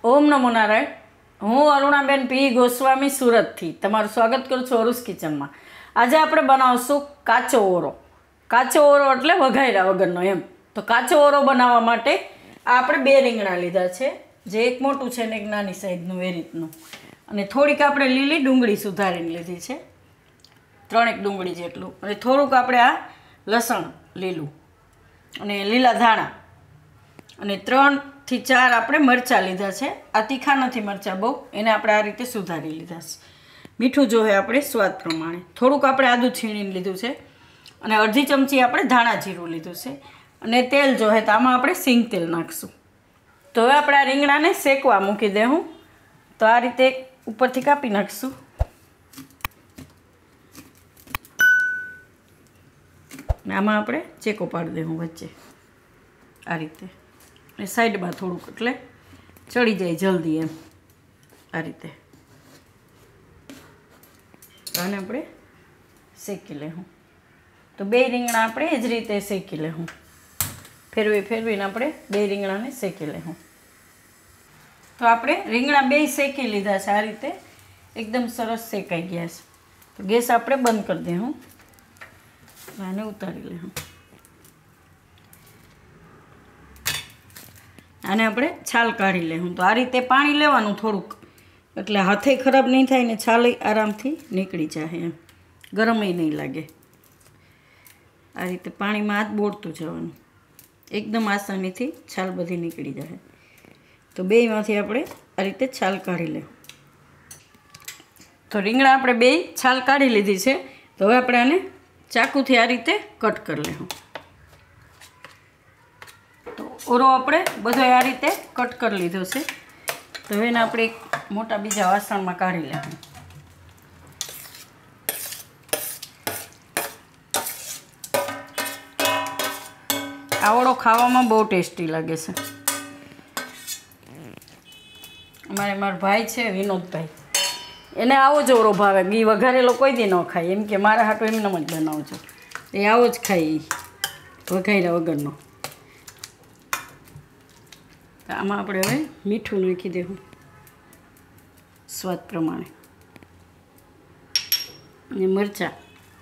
ઓમ નમો નારાયણ. હું અરુણાબેન પી ગોસ્વામી સુરતથી તમારું સ્વાગત કરું છું અરુસ કિચનમાં. આજે આપણે બનાવશું કાચો ઓરો. કાચો ઓરો એટલે વઘાર્યા વગરનો એમ. તો કાચો ઓરો બનાવવા માટે આપણે 2 રીંગણા લીધા છે, જે એક મોટું છે ને એક નાની સાઈઝનું એ રીતનું. અને થોડીક આપણે લીલી ડુંગળી સુધારીને લીધી છે, 3 ડુંગળી જેટલું. અને થોડુંક આપણે આ લસણ લીલું અને લીલા ધાણા અને 3 થી 4 આપણે મરચાં લીધા છે. આ તીખા નથી મરચાં બહુ, એને આપણે આ રીતે સુધારી લીધા છે. મીઠું જોઈએ આપણે સ્વાદ પ્રમાણે. થોડુંક આપણે આદું છીણીને લીધું છે અને અડધી ચમચી આપણે ધાણા જીરું લીધું છે. અને તેલ જોઈએ તો આમાં આપણે સિંગ તેલ નાખીશું. તો હવે આપણે આ રીંગણાને શેકવા મૂકી દેવું. તો આ રીતે ઉપરથી કાપી નાખીશું. ને આમાં આપણે ચેકો પાડી દેવું વચ્ચે આ રીતે, અને સાઈડમાં થોડુંક એટલે ચડી જાય જલ્દી એમ આ રીતે. આને આપણે શેકી લેવું. તો 2 રીંગણા આપણે એ જ રીતે શેકી લેવું. ફેરવીને આપણે 2 રીંગણાને શેકી લેવું. તો આપણે રીંગણા 2 શેકી લીધા છે, આ રીતે એકદમ સરસ શેકાઈ ગયા છે. તો ગેસ આપણે બંધ કરી દેવું. આને ઉતારી લેવું. આને આપણે છાલ કાઢી લેવું. તો આ રીતે પાણી લેવાનું થોડુંક, એટલે હાથે ખરાબ નહીં થાય ને છાલ આરામથી નીકળી જાય એમ, ગરમય નહીં લાગે. આ રીતે પાણીમાં હાથ બોળતું જવાનું, એકદમ આસાનીથી છાલ બધી નીકળી જાય. તો બેયમાંથી આપણે આ રીતે છાલ કાઢી લેવું. તો રીંગણા આપણે 2 છાલ કાઢી લીધી છે. તો હવે આપણે આને ચાકુથી આ રીતે કટ કરી લેવું. તો ઓરો આપણે બધો આ રીતે કટ કરી લીધો છે. તો એને આપણે એક મોટા બીજા વાસણમાં કાઢી લેવું. આ ઓળો ખાવામાં બહુ ટેસ્ટી લાગે છે. મારા ભાઈ છે વિનોદભાઈ, એને આવો જ ઓરો ભાવે. ઘી વઘારેલો કોઈ દી ન ખાય, એમ કે મારા હાટું એમને જ બનાવજો. એ આવો જ ખાય વઘાર્યા વગરનો. તો આમાં આપણે હવે મીઠું નાખી દેવું સ્વાદ પ્રમાણે, અને મરચાં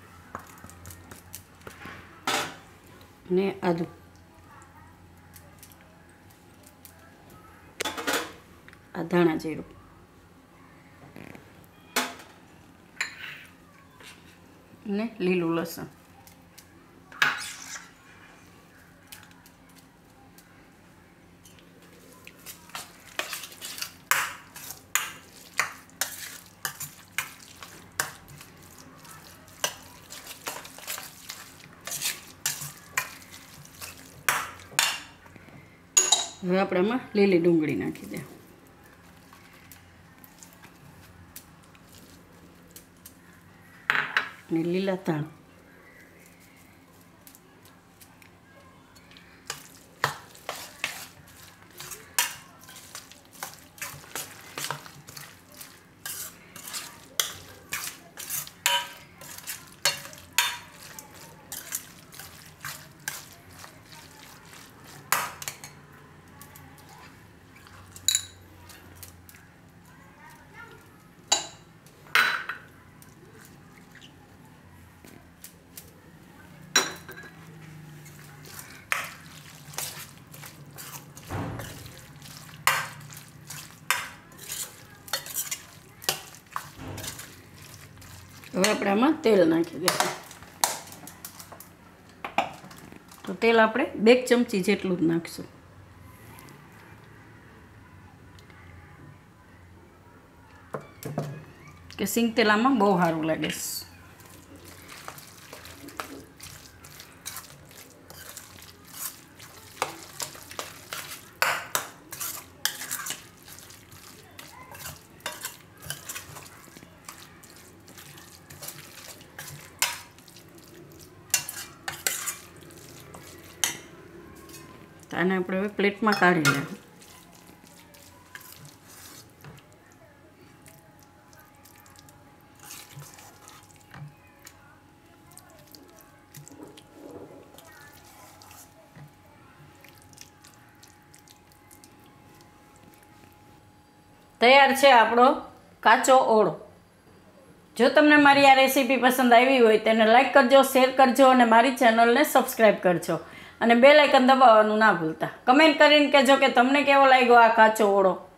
ને આદું, આ ધાણા જીરું, ને લીલું લસણ. હવે આપણે આમાં લીલી ડુંગળી નાખી દે, ને લીલા ધાણા. હવે આપણે આમાં તેલ નાખી દઈશું. તો તેલ આપણે 2 ચમચી જેટલું જ નાખીશું. કે સિંગ તેલ આમાં બહુ સારું લાગે છે. આને આપણે હવે પ્લેટમાં કાઢી લેવું. તૈયાર છે આપણો કાચો ઓળો. જો તમને મારી આ રેસીપી પસંદ આવી હોય તેને લાઈક કરજો, શેર કરજો અને મારી ચેનલને સબસ્ક્રાઈબ કરજો અને બેલ આઇકન દબાવવાનું ના ભૂલતા. કમેન્ટ કરીને કહેજો કે તમને કેવો લાગ્યો આ કાચો ઓળો.